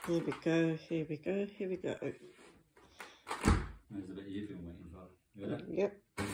Here we go, here we go, here we go. There's a bit you've been waiting for. You ready? Yep.